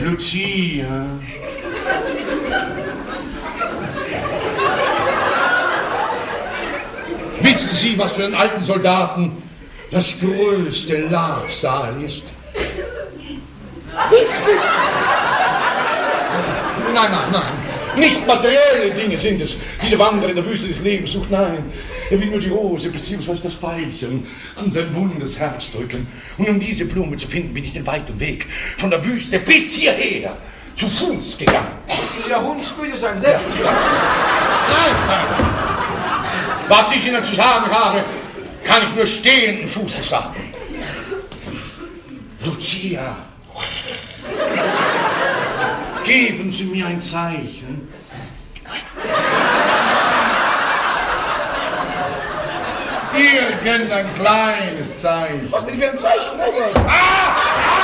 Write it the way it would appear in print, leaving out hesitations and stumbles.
Lucia. Wissen Sie, was für einen alten Soldaten das größte Labsal ist? Whisky? Nein. Nicht materielle Dinge sind es, die der Wanderer in der Wüste des Lebens sucht. Nein, er will nur die Rose bzw. das Veilchen an sein wundes Herz drücken. Und um diese Blume zu finden, bin ich den weiten Weg von der Wüste bis hierher zu Fuß gegangen. Müssen Sie der Hundsgüte sein, selbst? Nein. Was ich Ihnen zu sagen habe, kann ich nur stehenden Fußes sagen. Lucia, geben Sie mir ein Zeichen. Irgendein kleines Zeichen. Was denn für ein Zeichen, Oberst? Ah!